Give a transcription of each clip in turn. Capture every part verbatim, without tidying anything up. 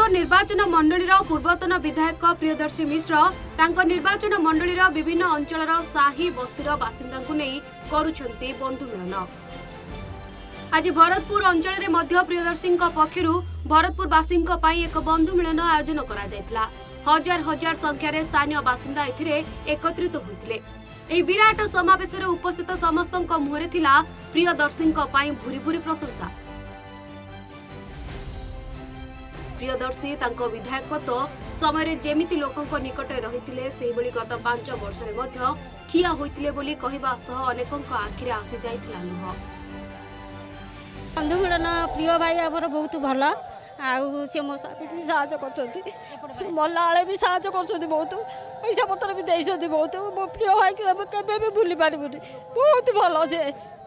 भरतपुर निर्वाचन मंडलीर पूर्वतन विधायक प्रियदर्शी मिश्र तांको निर्वाचन मंडलीर विभिन्न अंचलर साही बस्तीर बासिंदा नहीं करुछंती बंधु मिलन। आज भरतपुर अंचल में मध्य प्रियदर्शी पक्षर भरतपुरवासी एक बंधु मिलन आयोजन करा जायतिला। हजार हजार संख्यार स्थानीय बासिंदा एथिरे एकत्रित होइतिले। एही विराट समावेश उपस्थित समस्त मुहरे थिला प्रियदर्शी भूरी भूरी प्रशंसा। प्रियदर्शी तांको विधायकत्व समय जेमिति लोकंक निकट रहितिले सेहिबोली गत पांच वर्ष रे मध्य ठिया होइतिले बोली कहिबा सह अनेकंक आखिरे आसी जाइतिला लुह। बंधु मिलन प्रिय भाई आमर बहुत भल आउ सी मो स्वामी भी साहय कर मरला बेले भी साहय कर बहुत पैसा पत्र भी देते बहुत मो प्रिय भाई के भी भूली पार्बुनि बहुत भल से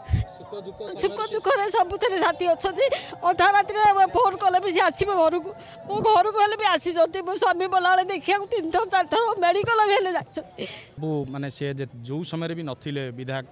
सुख दुख सब साथी अच्छा अधा राति फोन कले भी आसो घर को मो घर को भी आसी मो स्वामी बोला बेले देखा तीन थर चार थर मेडिकल भी जाते माने सी जो समय भी नथिले विधायक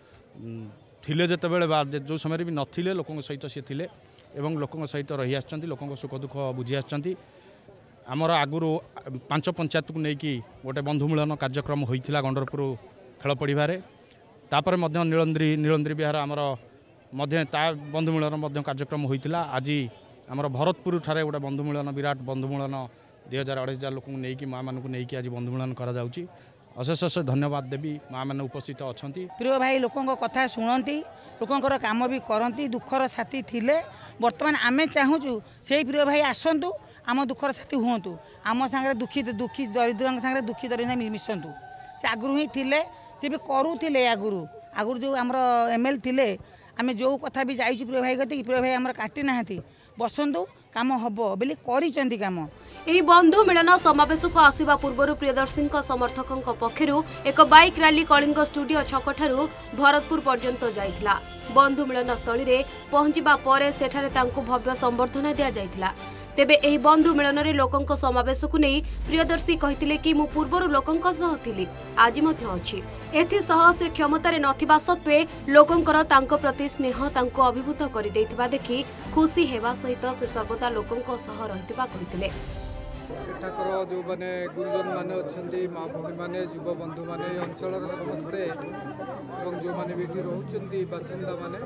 थिले जिते जो समय भी नथिले लोकों सहित सी थिले एवं लोकों सहित रही आछंती लोकों सुख दुख बुझी आछंती। आमर आगुरु पांच पंचायत को लेकिन गोटे बंधु मिलन कार्यक्रम होइथिला गंडरपुर खेल पड़िबारे तापर मध्य नीलंद्री नीलंद्री बिहार आमर मध्य ता बंधु मिलन कार्यक्रम होइथिला। आज आमर भरतपुर ठारे गोटे बंधु मिलन विराट बंधु मिलन दुई हजार अढ़ाई हजार लोक नहीं माँ मानक नहीं आज बंधु मिलन करा जाउची। अशेष अशेष धन्यवाद देवी माँ मैंने उपस्थित अच्छा। प्रिय भाई लोकों कथा शुणती लोकों काम भी करती दुखर साथी थिले बर्तमान आमे चाहूँ से प्रिय भाई आसतु आम दुखर साथी हूँ आम सांगे दुखी दुखी दरिद्र सांगे दुखी दरिद्र मिशंतु से आगुरी ही थिले सी भी करूले आगुरी आगुरी जो आमर एम एल थिले आमे जो कथा भी जाइए प्रिय भाई गति प्रिय भाई आमर काटी ना बसंतु काम हम बोली करी काम। एही बंधु मिलन समावेश को आसिबा पूर्व प्रियदर्शी समर्थकों पक्षर एक बाइक रैली कलिंग स्टूडियो छक ठारू भरतपुर पर्यंत जाइथिला। बंधु मिलन स्थली रे पहुंचीबा परे सेठारे तांकु भव्य संबर्धना दिया जाइथिला। तेबे एही बंधु मिलन रे लोकंक समावेश को नहीं प्रियदर्शी कहिथिले कि मु पूर्वरु लोकंक सह थिली आज मध्य अछि। एथि सह से क्षमता रे नथिबा सत्वे लोकंकर तांको प्रति स्नेह तांको अभिभूत करि दैथिबा देखि खुशी हेबा सहित से सर्वदा लोकंक सह रहितबा कहिथिले। एठाकर जो माने गुरुजन माने अच्छी माँ भौणी मैंने युव बंधु मैंने अंचल समस्ते जो मैंने भी रोचंती बासिंदा माने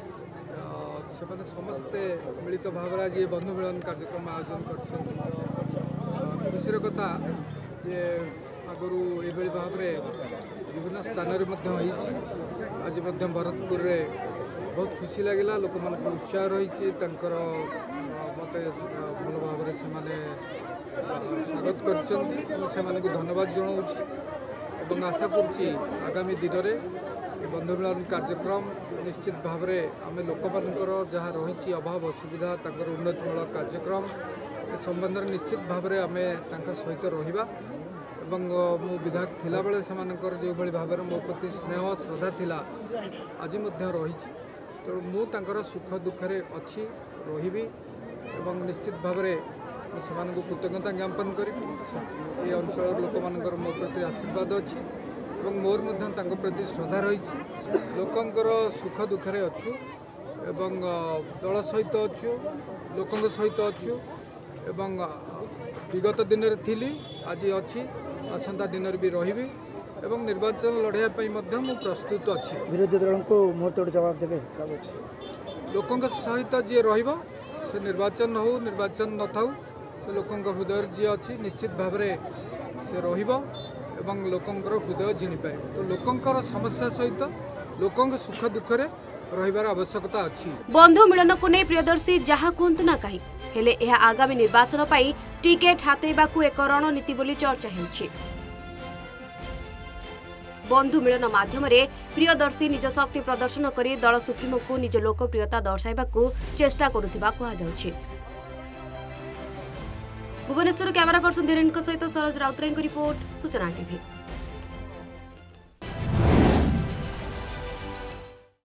से माने समस्ते मिलित भाव आज ये बंधु मिलन कार्यक्रम आयोजन कर खुशी कथा जे आगु ये भाव में विभिन्न स्थान आज भरतपुर रे बहुत खुशी लगे लोक मान उत्साह रही मत भल भाव से माने स्वागत कर धन्यवाद जनाऊँ आशा करुच्ची आगामी दिन में बंधु मिलन कार्यक्रम निश्चित भाव में आम लोक मानकर जहाँ रही अभाव असुविधा उन्नतिमूलक कार्यक्रम संबंध में निश्चित भाव में आम सहित रहा मु विधायक थिला बेले से जो भाव में मो प्रति स्नेह श्रद्धा थिला आज रही तेणु मुझे सुख दुखे अच्छी रही निश्चित भाव में से कृतज्ञता ज्ञापन करी अंचल लोक मानकर मो प्रति आशीर्वाद अच्छी मोर प्रति श्रद्धा रही लोकंकर सुख दुखे अच्छु एवं दल सहित अच्छु लोकों सहित अच्छु एवं विगत दिन में थी आज अच्छी आसंता दिन भी रही एवं निर्वाचन लड़ाई प्रस्तुत अच्छी। विरोधी दल को मुहूर्त जवाब देवे लोकों सहित जी रही से निर्वाचन हो निर्वाचन न था से लोकों हृदय जी अच्छी निश्चित भाव में से रही लोकों हृदय जिणी पाए तो लोकों समस्या सहित लोकों सुख दुखे रहिबार आवश्यकता अच्छी। बंधु मिलन को नहीं प्रियदर्शी जहाँ कहतु ना कहीं हेले यह आगामी निर्वाचन पाई टिकेट हातेबाकू एक रणनीति बोली चर्चा हेउछि। बंधु मिलन माध्यम प्रियदर्शी निज शक्ति प्रदर्शन करी दल सुप्रीमो को निज लोकप्रियता दर्शाइबाकू चेष्टा करुथिबा कुहा जाउछि। भुवनेश्वर कैमरा पर्सन धीरेन सहित सरोज राउतराय रिपोर्ट सूचना टीवी।